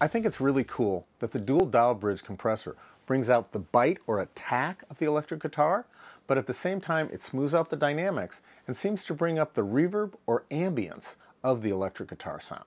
I think it's really cool that the Dual Diode Bridge Compressor brings out the bite or attack of the electric guitar, but at the same time it smooths out the dynamics and seems to bring up the reverb or ambience of the electric guitar sound.